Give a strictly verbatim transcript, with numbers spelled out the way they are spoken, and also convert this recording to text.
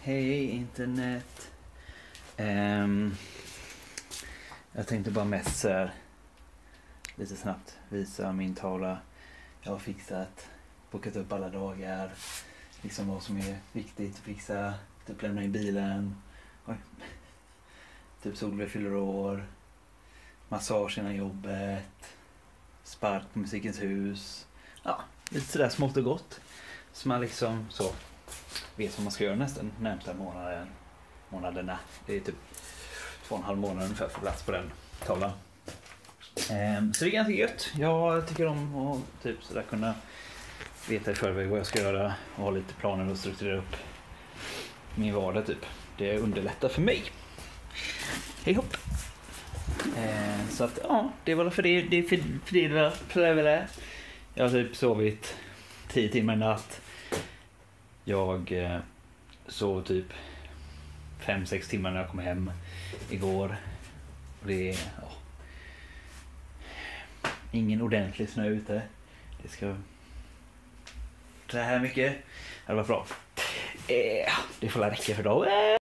Hej internet. Um, jag tänkte bara mest så här, lite snabbt visa min tavla. Jag har fixat, bokat upp alla dagar. Liksom vad som är viktigt att fixa. Typ lämna in bilen. Oj. Typ Solveig fyller år. Massage innan jobbet. Spark på Musikens hus. Ja, lite sådär smått och gott. Så man liksom så vet vad man ska göra nästan närmsta månaden, månaderna. Det är typ två och en halv månad ungefär för plats på den tavlan. Ehm, så det är ganska gött. Jag tycker om att typ sådär kunna veta i förväg vad jag ska göra och ha lite planer och strukturera upp min vardag typ. Det underlättar för mig. Hej hopp! Ehm, så att ja, det var för det. Det är för, för det var för det. Jag har typ sovit tio timmar i natt. Jag eh, sov typ fem sex timmar när jag kom hem igår. Och det är ja, ingen ordentlig snö ute. Det ska så här mycket. Det var bra. Eh, det får räcka för idag.